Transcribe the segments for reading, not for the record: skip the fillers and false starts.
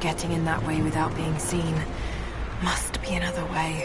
getting in that way without being seen. Must be another way.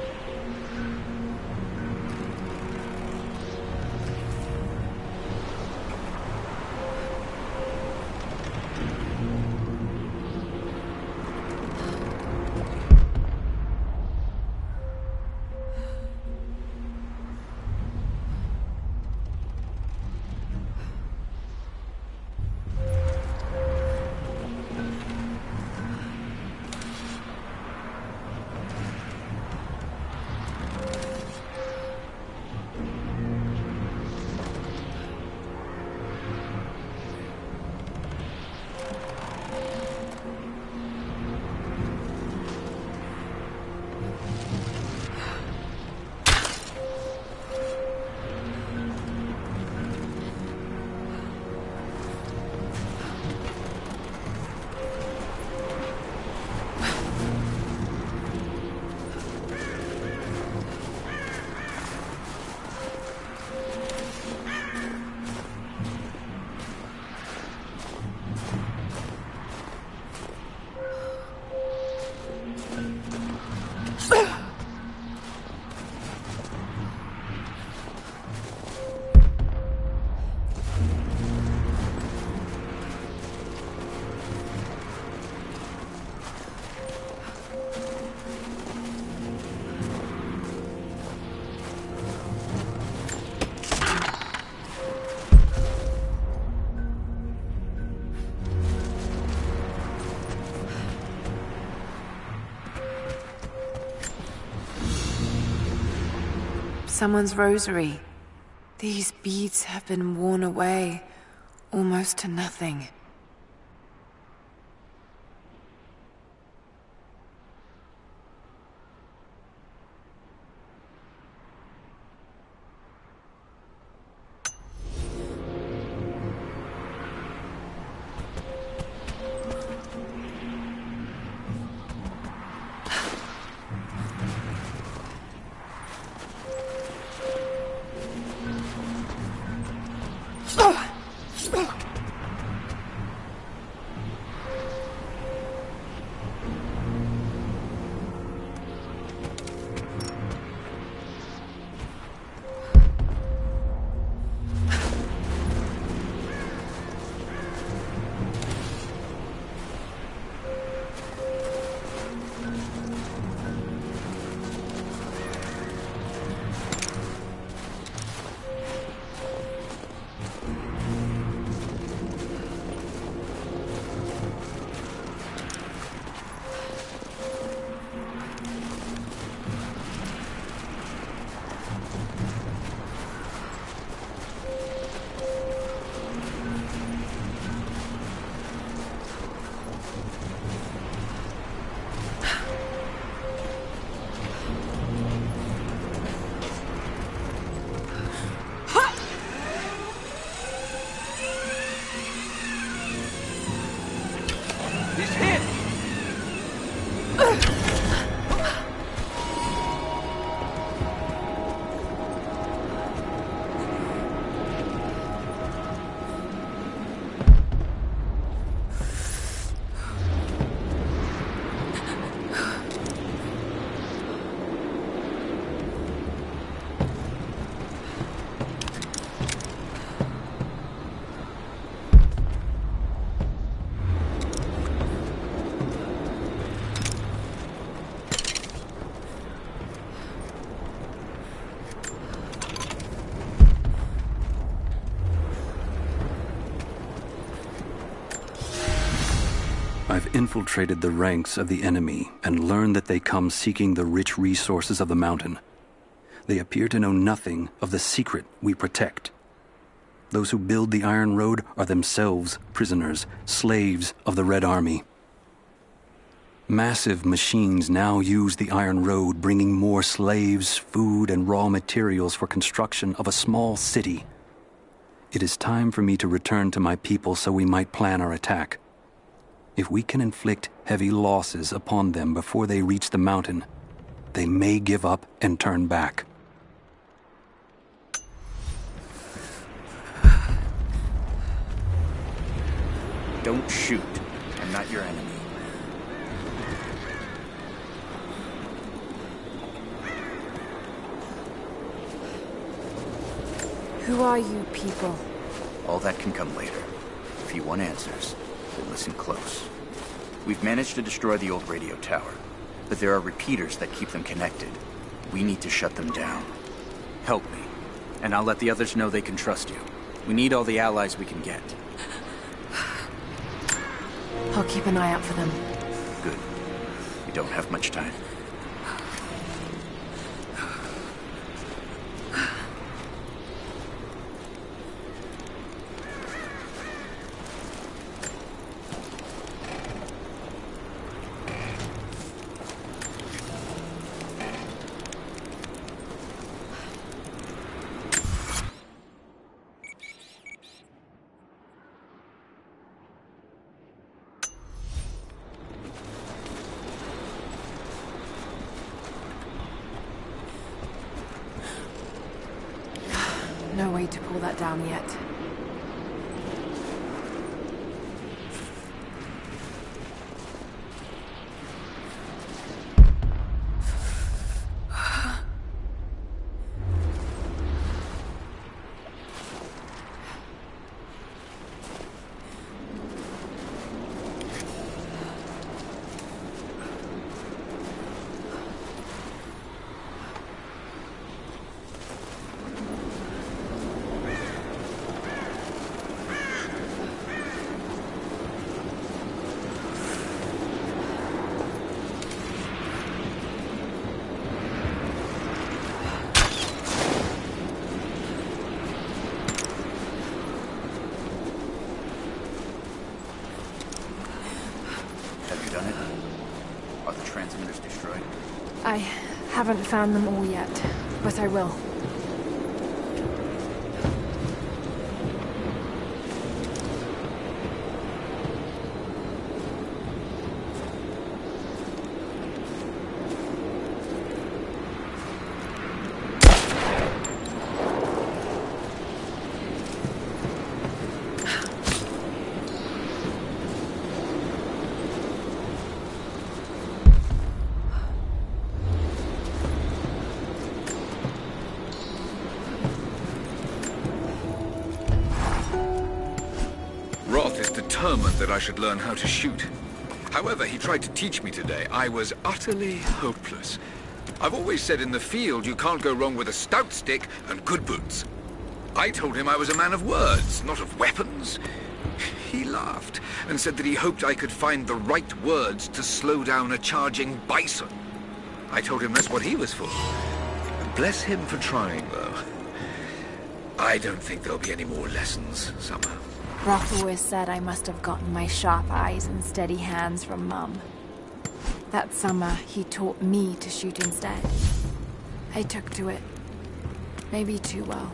Someone's rosary. These beads have been worn away, almost to nothing. I've infiltrated the ranks of the enemy and learned that they come seeking the rich resources of the mountain. They appear to know nothing of the secret we protect. Those who build the Iron Road are themselves prisoners, slaves of the Red Army. Massive machines now use the Iron Road, bringing more slaves, food, and raw materials for construction of a small city. It is time for me to return to my people so we might plan our attack. If we can inflict heavy losses upon them before they reach the mountain, they may give up and turn back. Don't shoot. I'm not your enemy. Who are you people? All that can come later. If you want answers, then listen close. We've managed to destroy the old radio tower, but there are repeaters that keep them connected. We need to shut them down. Help me, and I'll let the others know they can trust you. We need all the allies we can get. I'll keep an eye out for them. Good. We don't have much time. No way to pull that down yet. I haven't found them all yet, but I will. Determined that I should learn how to shoot. However, he tried to teach me today. I was utterly hopeless. I've always said in the field you can't go wrong with a stout stick and good boots. I told him I was a man of words, not of weapons. He laughed and said that he hoped I could find the right words to slow down a charging bison. I told him that's what he was for. Bless him for trying, though. I don't think there'll be any more lessons, Summer. Roth always said I must have gotten my sharp eyes and steady hands from Mum. That summer, he taught me to shoot instead. I took to it. Maybe too well.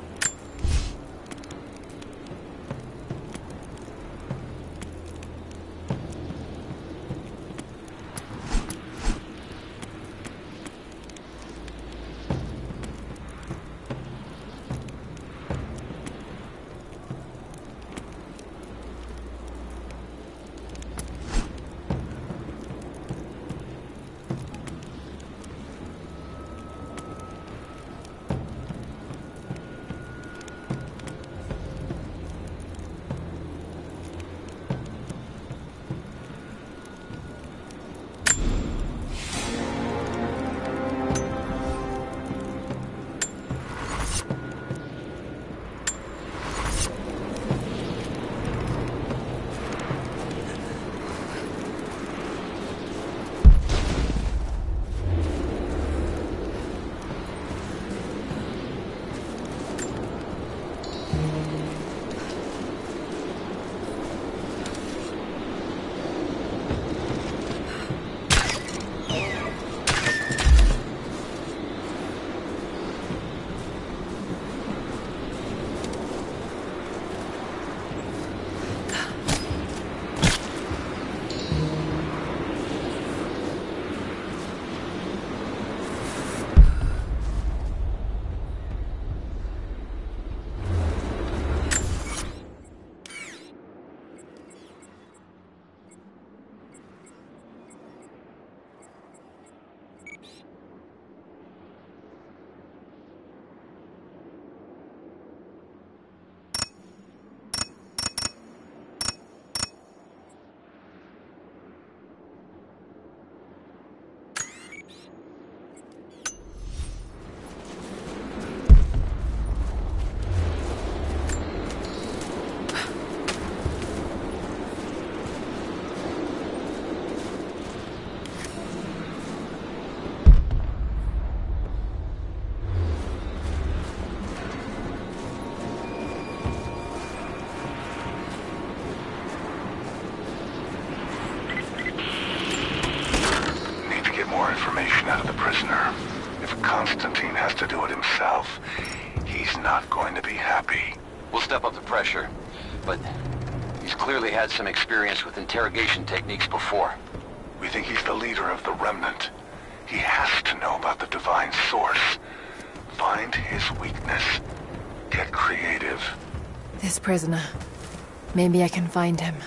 happy. We'll step up the pressure, but he's clearly had some experience with interrogation techniques before. We think he's the leader of the Remnant. He has to know about the Divine Source. Find his weakness. Get creative. This prisoner. Maybe I can find him.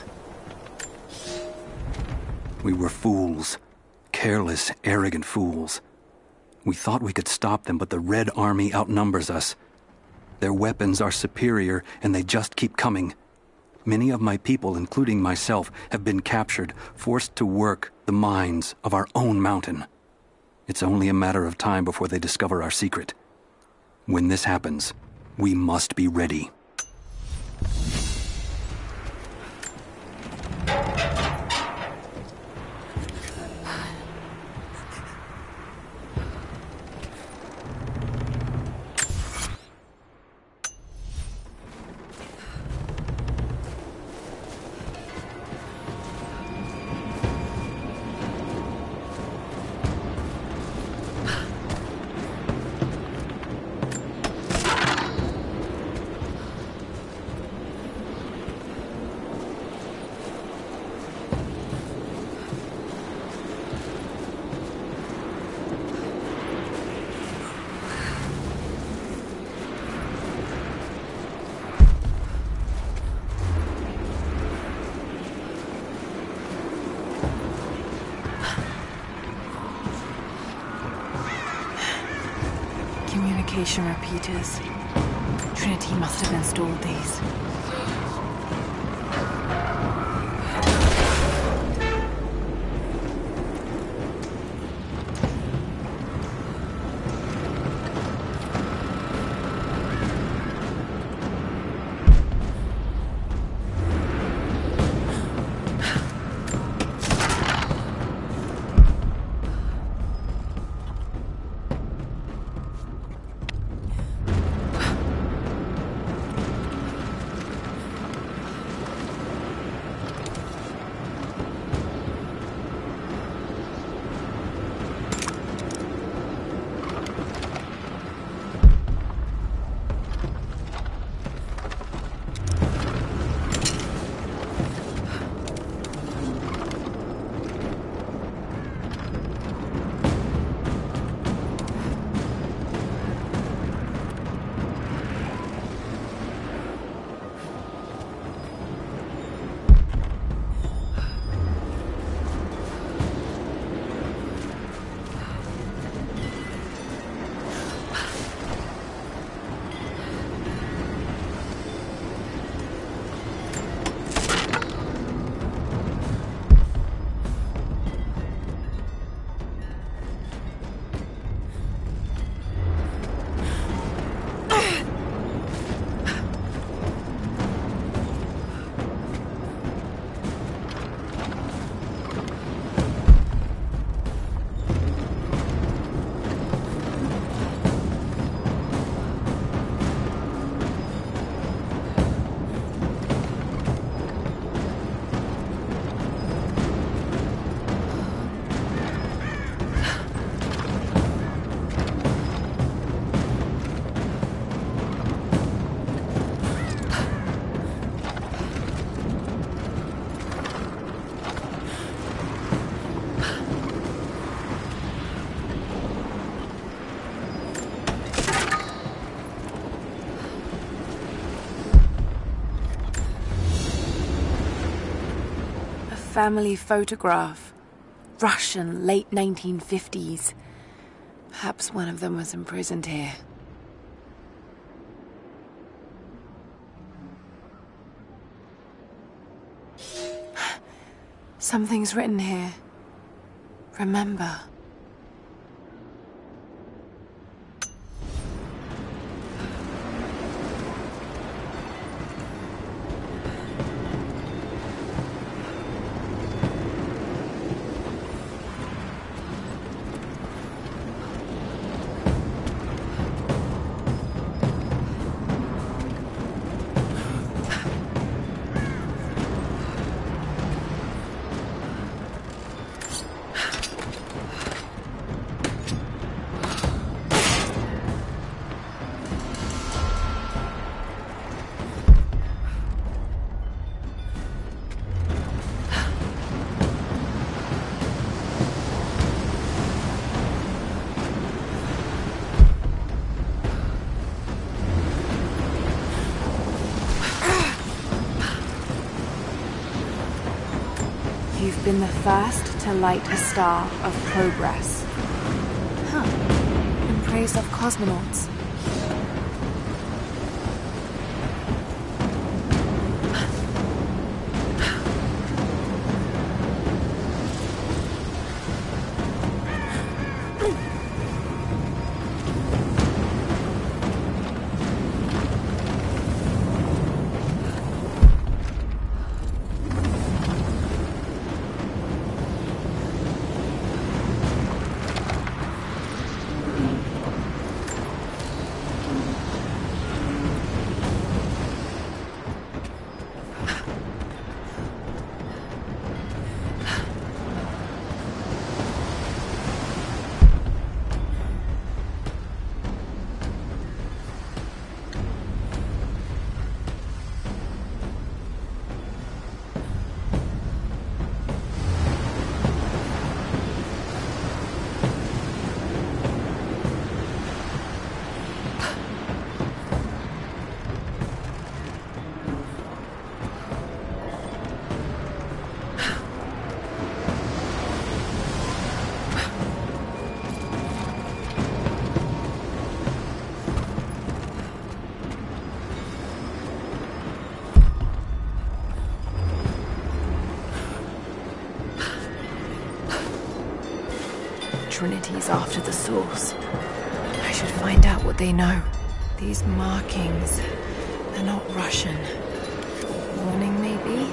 We were fools. Careless, arrogant fools. We thought we could stop them, but the Red Army outnumbers us. Their weapons are superior, and they just keep coming. Many of my people, including myself, have been captured, forced to work the mines of our own mountain. It's only a matter of time before they discover our secret. When this happens, we must be ready. Communication repeaters. Trinity must have installed these. Family photograph. Russian, late 1950s. Perhaps one of them was imprisoned here. Something's written here. Remember. have been the first to light a star of progress. Huh. In praise of cosmonauts. Trinity's after the source. I should find out what they know. These markings, they're not Russian. Warning, maybe?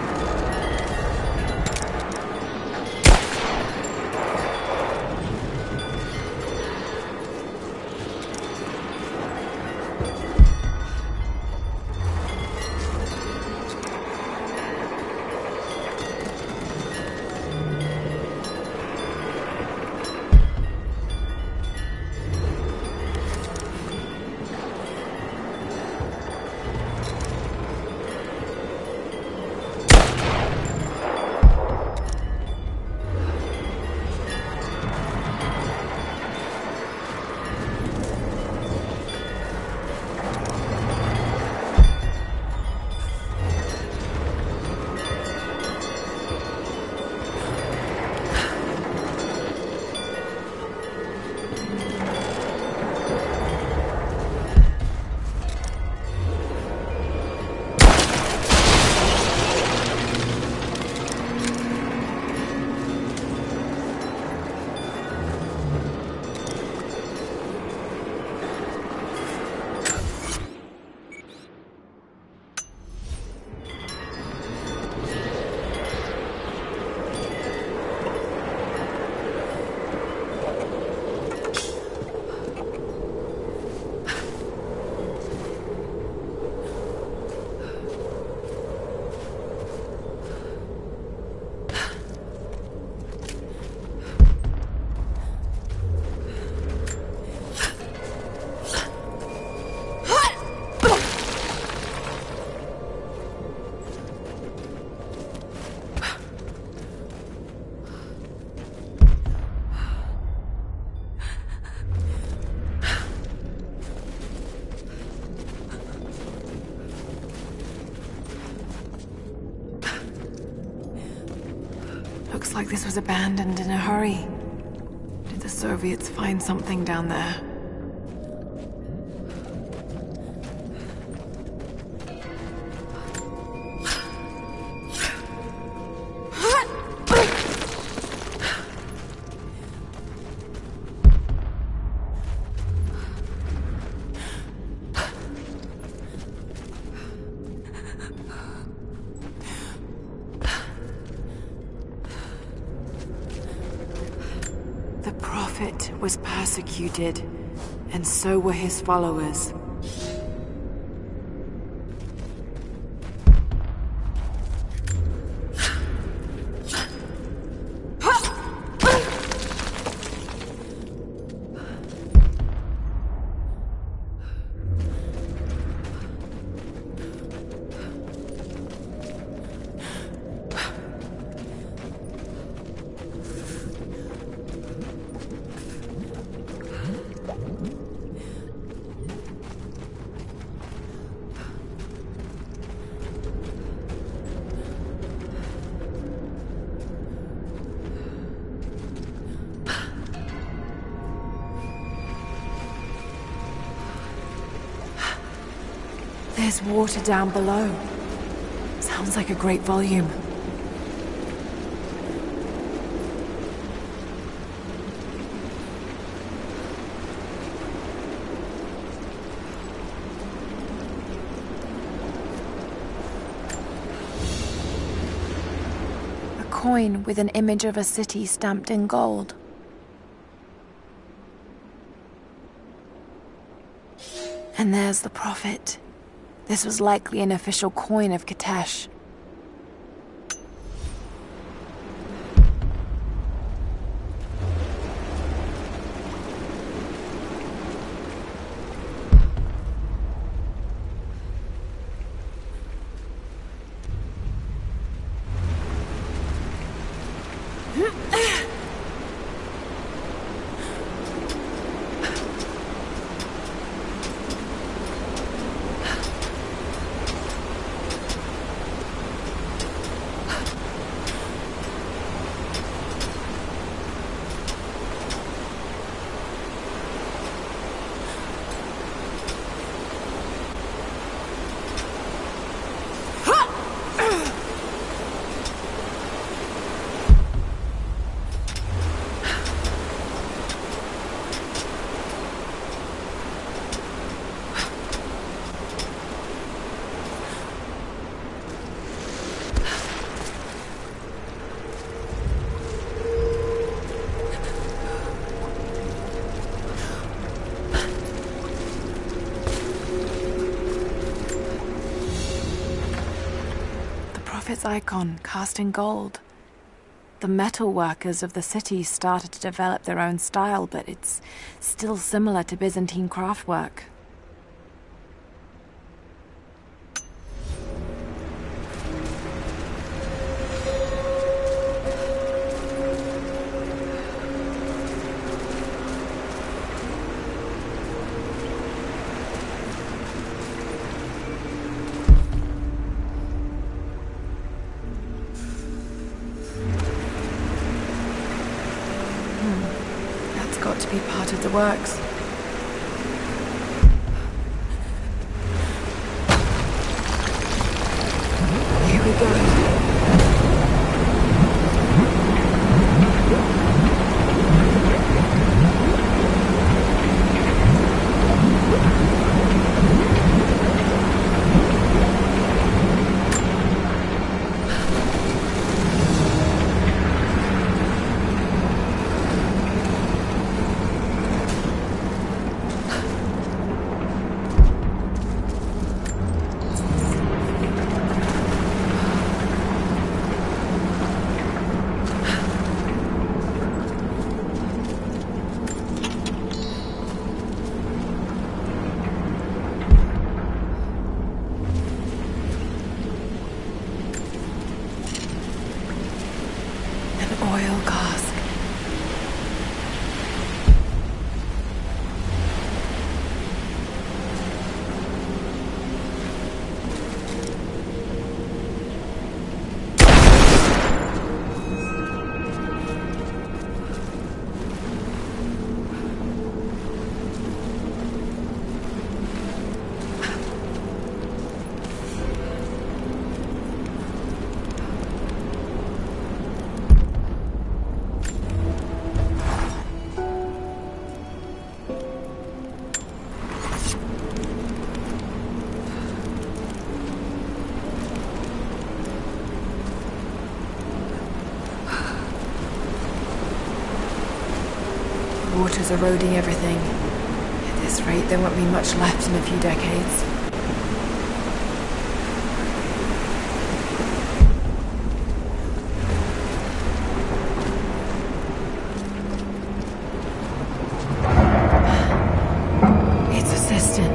Looks like this was abandoned in a hurry. Did the Soviets find something down there? The Prophet was persecuted, and so were his followers. There's water down below. Sounds like a great volume. A coin with an image of a city stamped in gold. And there's the prophet. This was likely an official coin of Katesh. Prophet's icon cast in gold. The metal workers of the city started to develop their own style, but it's still similar to Byzantine craftwork. Got to be part of the works. Here we go. Oil cask. Water's eroding everything. At this rate, there won't be much left in a few decades. It's a cistern.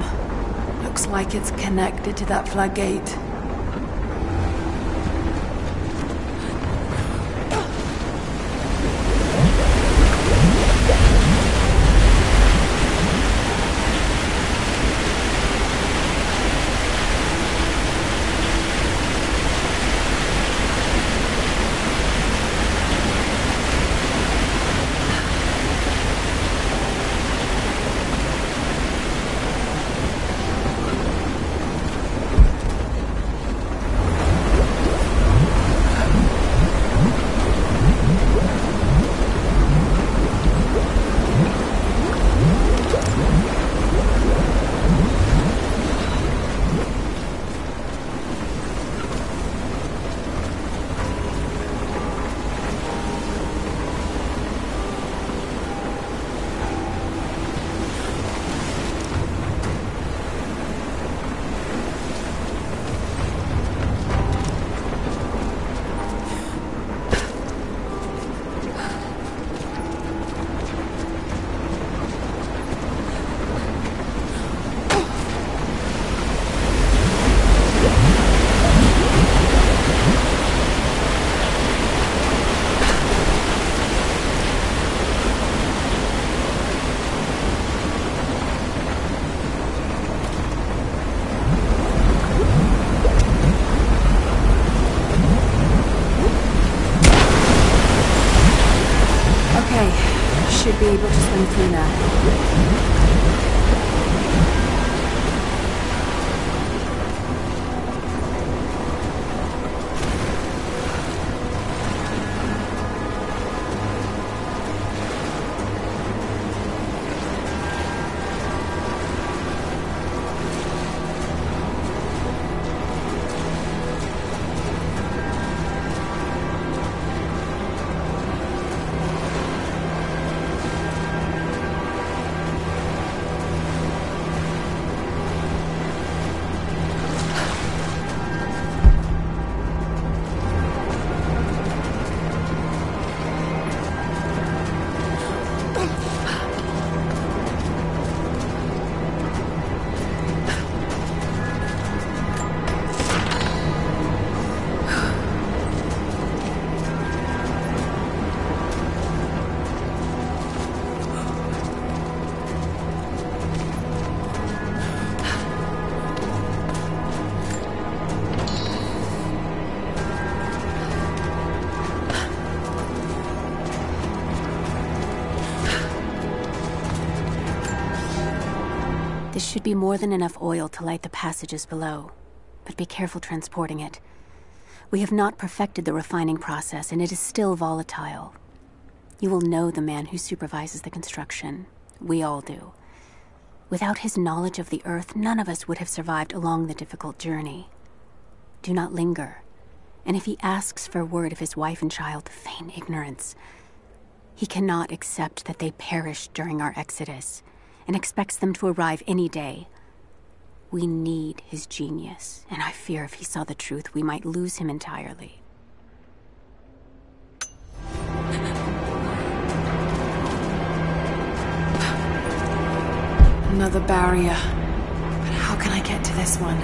Looks like it's connected to that floodgate. Should be able to swim through now. This should be more than enough oil to light the passages below, but be careful transporting it. We have not perfected the refining process, and it is still volatile. You will know the man who supervises the construction. We all do. Without his knowledge of the Earth, none of us would have survived along the difficult journey. Do not linger, and if he asks for word of his wife and child, feign ignorance. He cannot accept that they perished during our exodus, and expects them to arrive any day. We need his genius, and I fear if he saw the truth, we might lose him entirely. Another barrier. But how can I get to this one?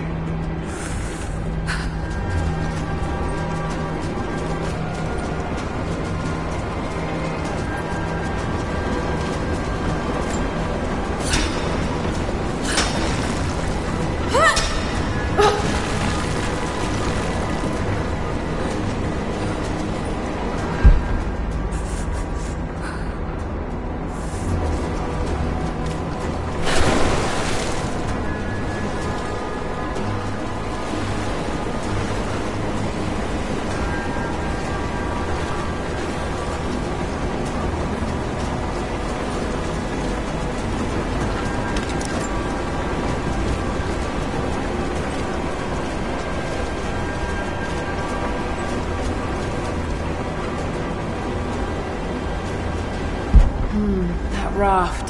That raft.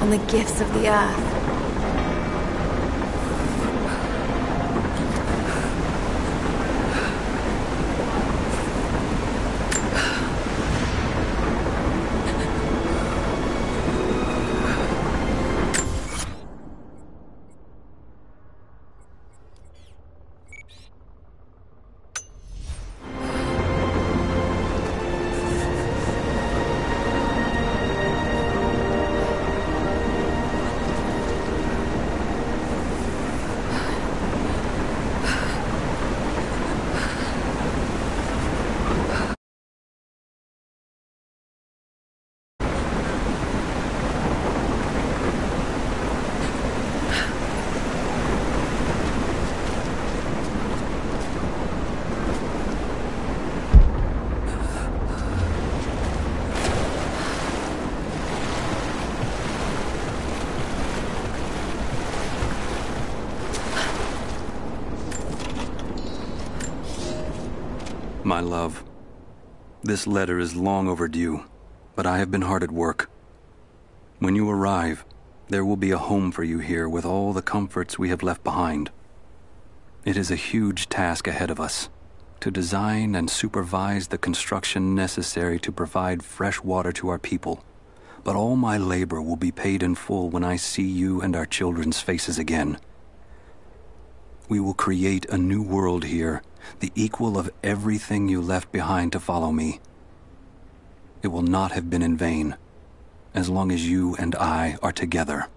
on the gifts of the earth. My love, this letter is long overdue, but I have been hard at work. When you arrive, there will be a home for you here with all the comforts we have left behind. It is a huge task ahead of us, to design and supervise the construction necessary to provide fresh water to our people. But all my labor will be paid in full when I see you and our children's faces again. We will create a new world here, the equal of everything you left behind to follow me. It will not have been in vain, as long as you and I are together.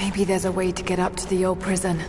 Maybe there's a way to get up to the old prison.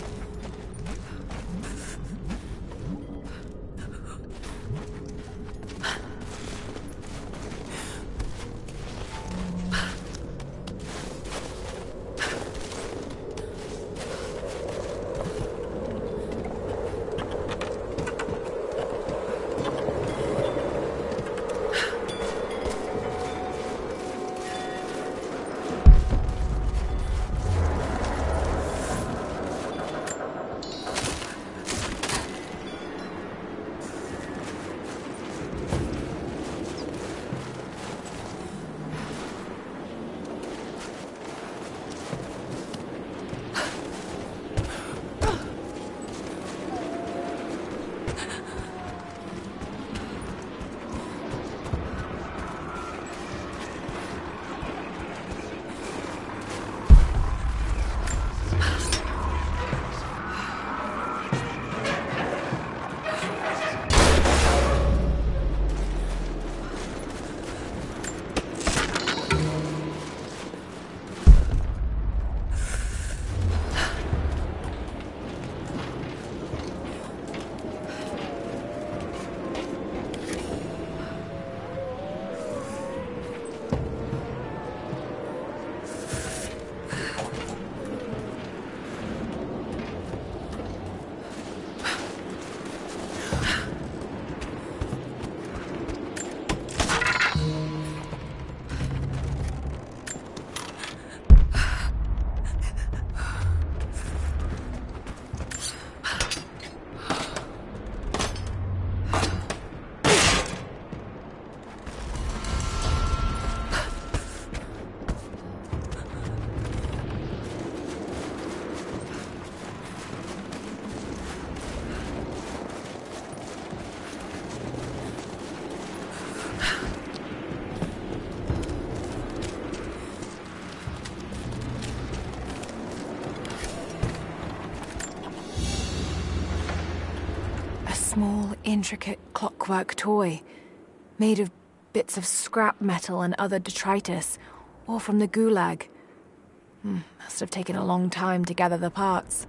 Small, intricate clockwork toy, made of bits of scrap metal and other detritus, all from the gulag. Must have taken a long time to gather the parts.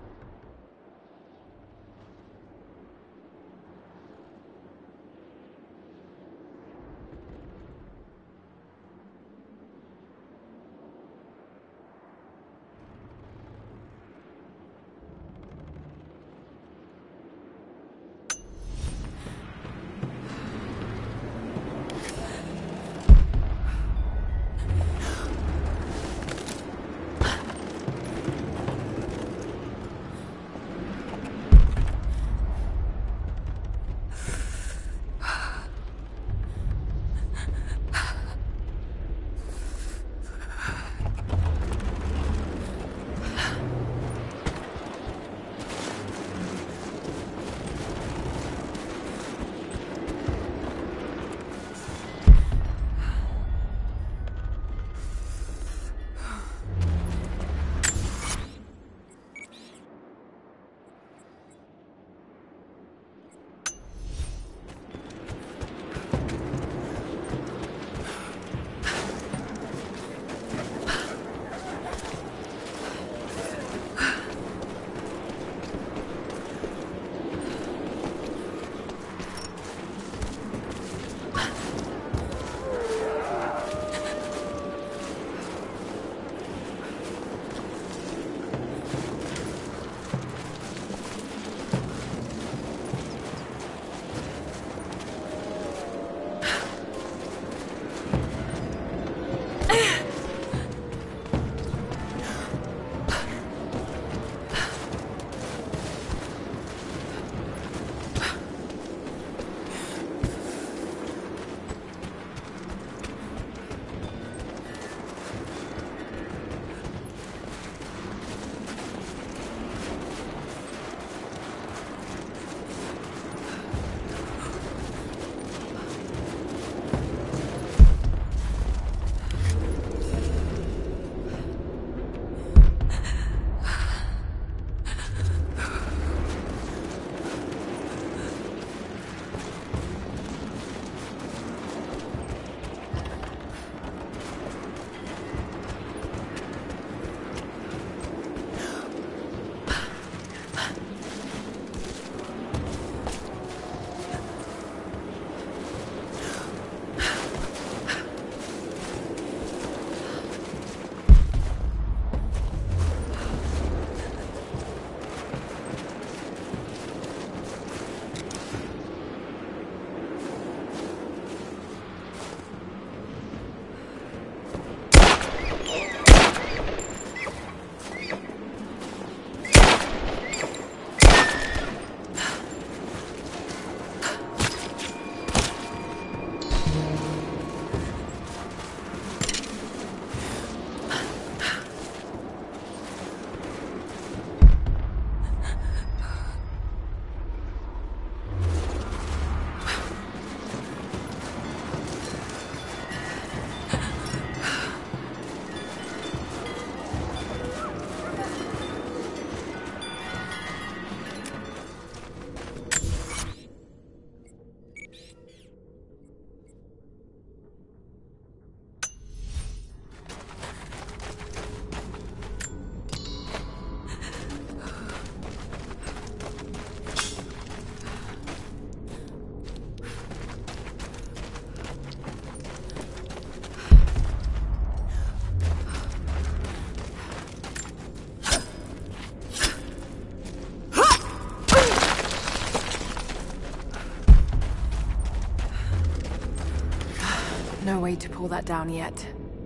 No way to pull that down yet.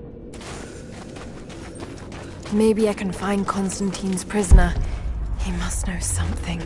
Maybe I can find Constantine's prisoner. He must know something.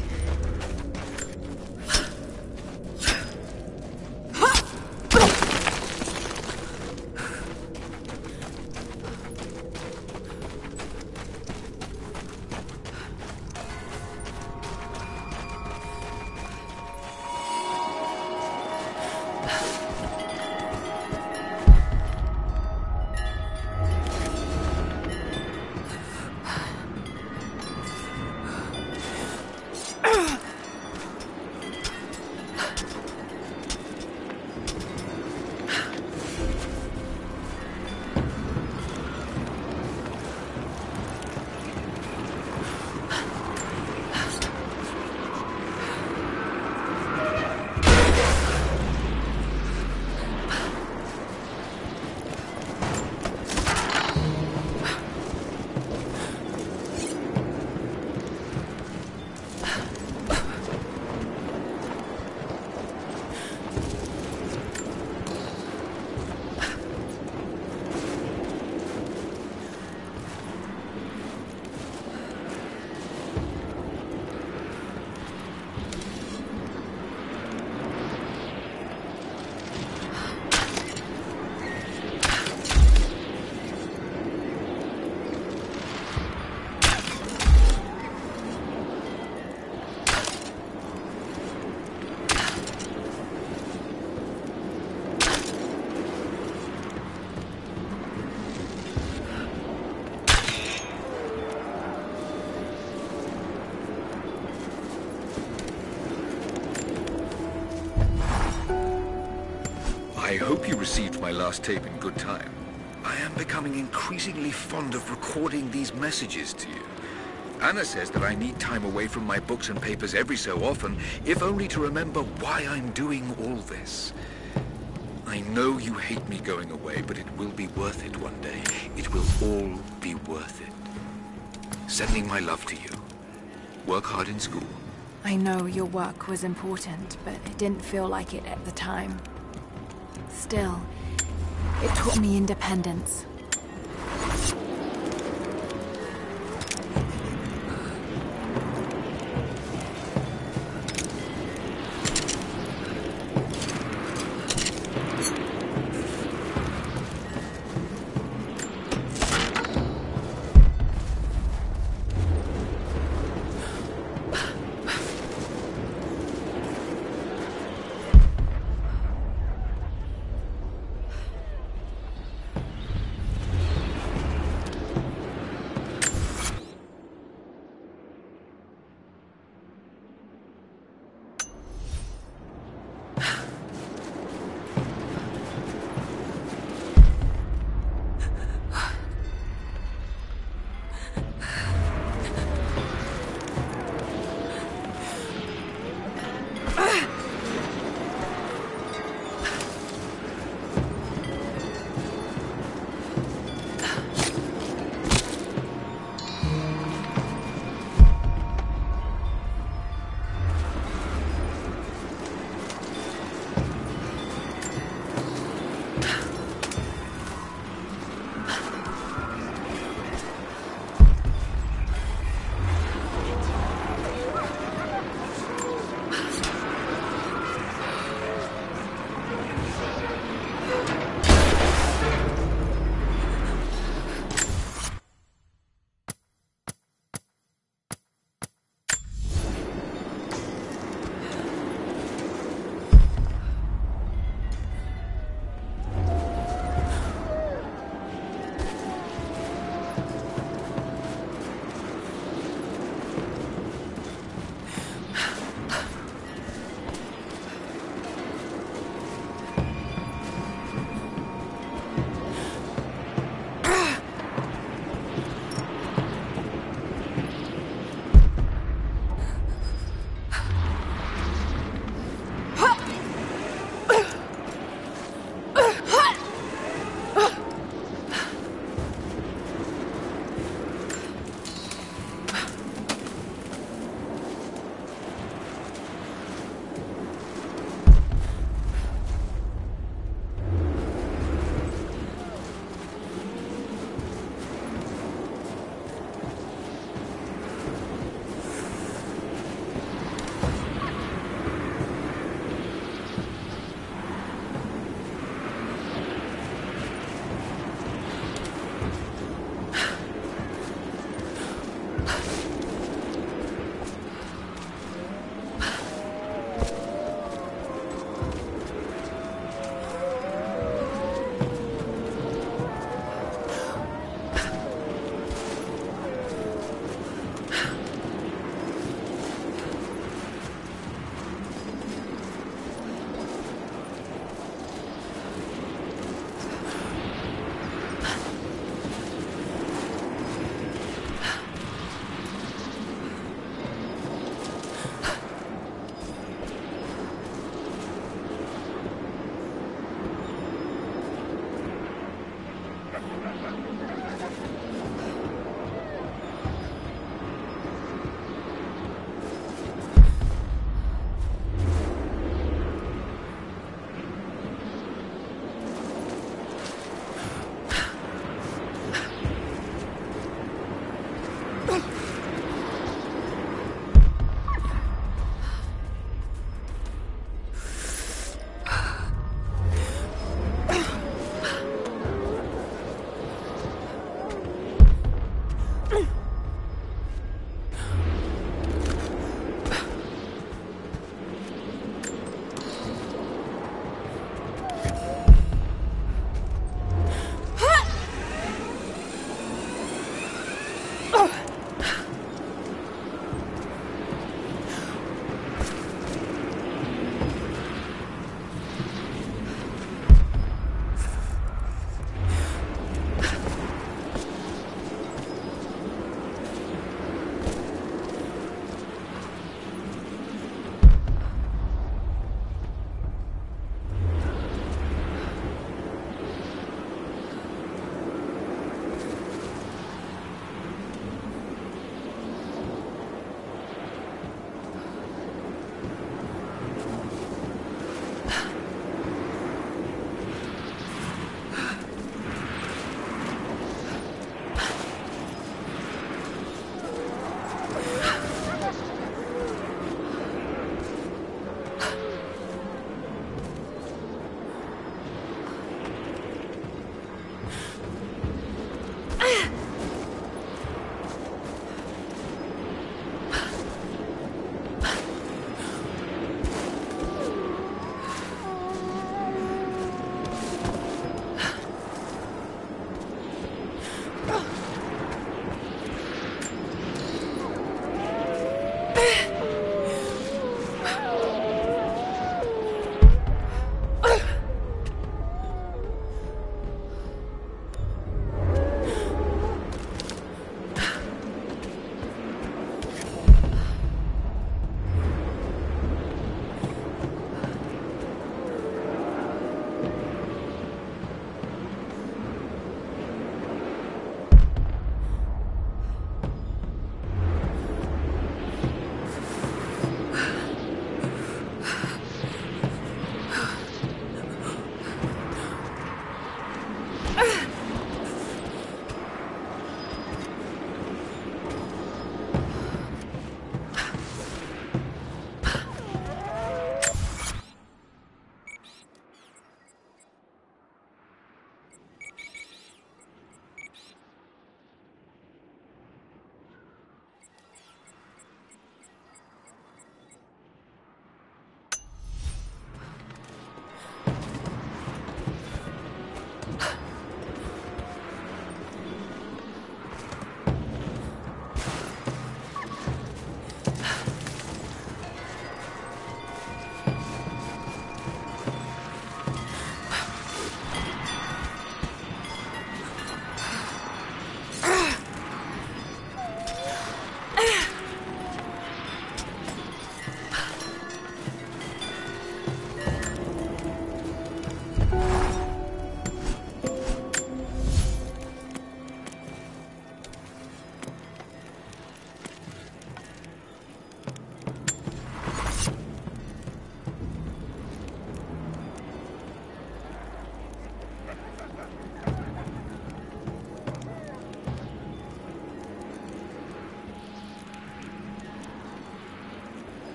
I hope you received my last tape in good time. I am becoming increasingly fond of recording these messages to you. Anna says that I need time away from my books and papers every so often, if only to remember why I'm doing all this. I know you hate me going away, but it will be worth it one day. It will all be worth it. Sending my love to you. Work hard in school. I know your work was important, but it didn't feel like it at the time. Still, it taught me independence.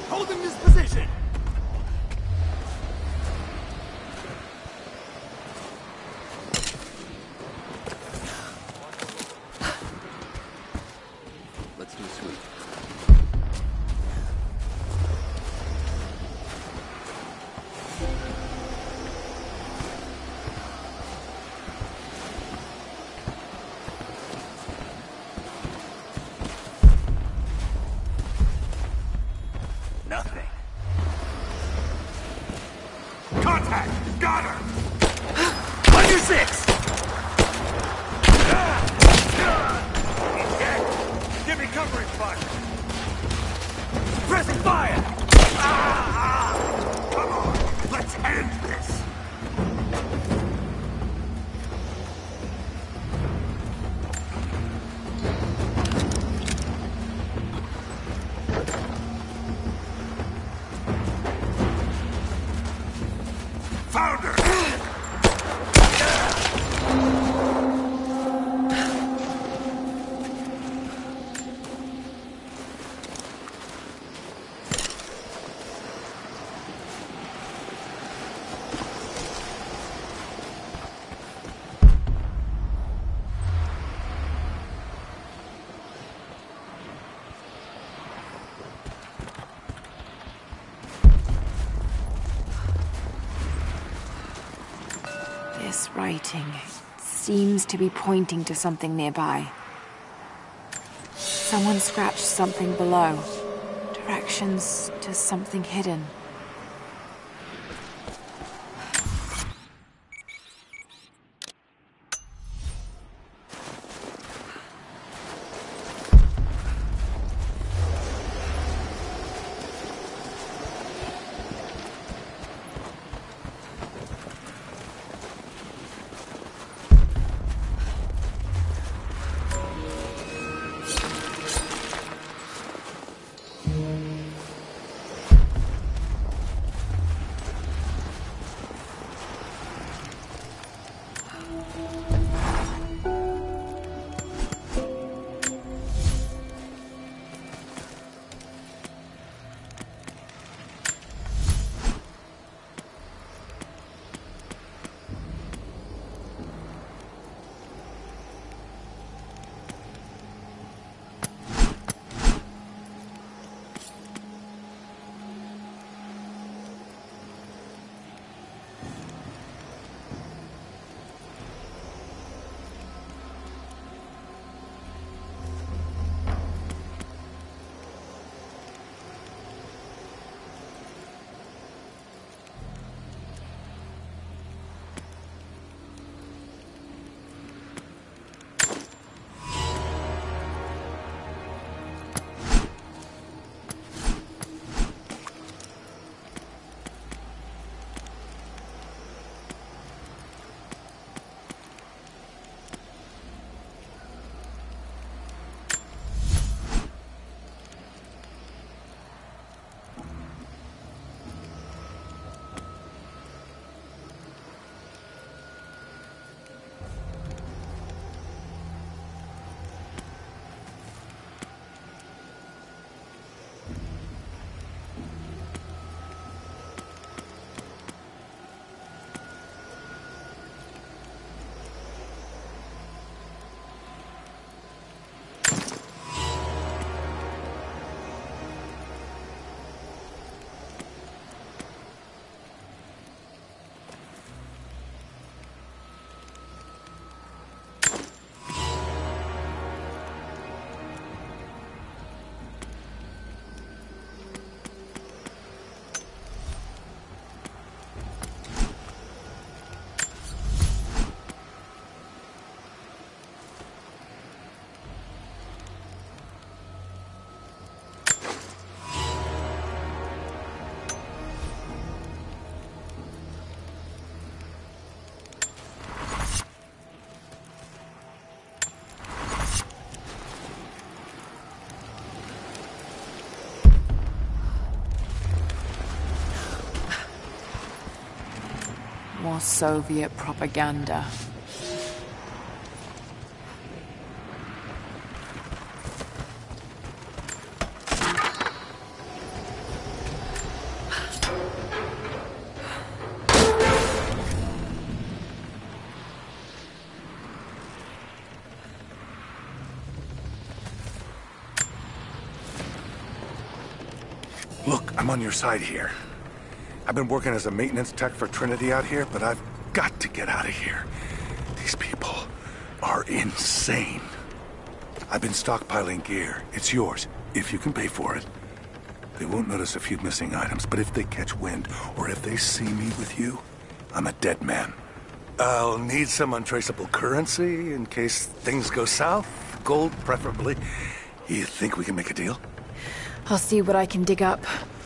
Hold him in this position! Let's do a sweep. Nothing. Contact! Got her! On your six! He's dead! Give me covering fire! Pressing fire! Come on, let's end this! Found her! This writing seems to be pointing to something nearby. Someone scratched something below. Directions to something hidden. More Soviet propaganda. Look, I'm on your side here. I've been working as a maintenance tech for Trinity out here, but I've got to get out of here. These people are insane. I've been stockpiling gear. It's yours, if you can pay for it. They won't notice a few missing items, but if they catch wind, or if they see me with you, I'm a dead man. I'll need some untraceable currency in case things go south. Gold, preferably. You think we can make a deal? I'll see what I can dig up.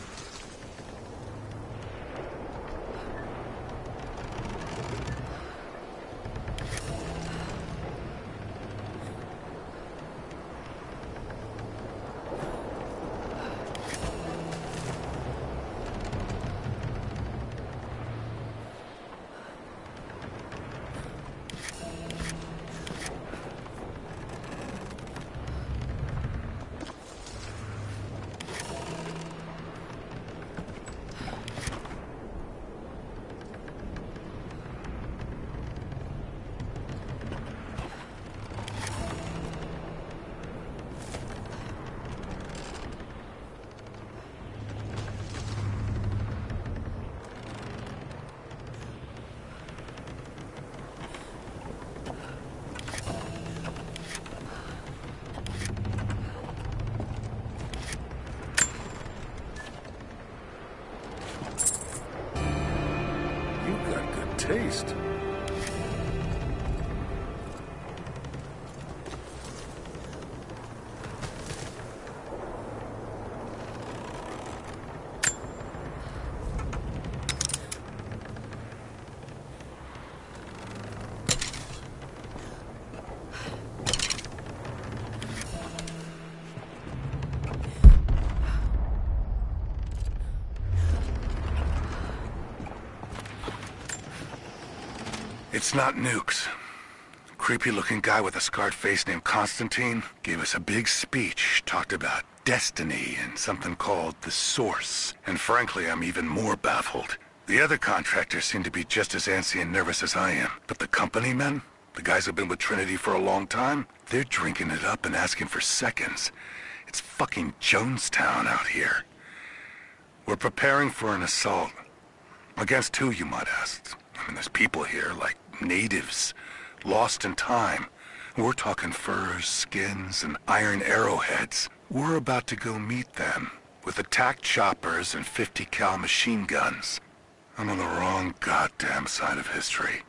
Taste. It's not nukes. Creepy-looking guy with a scarred face named Constantine gave us a big speech, talked about destiny and something called the Source. And frankly, I'm even more baffled. The other contractors seem to be just as antsy and nervous as I am. But the company men, the guys who've been with Trinity for a long time, they're drinking it up and asking for seconds. It's fucking Jonestown out here. We're preparing for an assault. Against who, you might ask? I mean, there's people here, like natives, lost in time. We're talking furs, skins, and iron arrowheads. We're about to go meet them with attack choppers and 50 cal machine guns. I'm on the wrong goddamn side of history.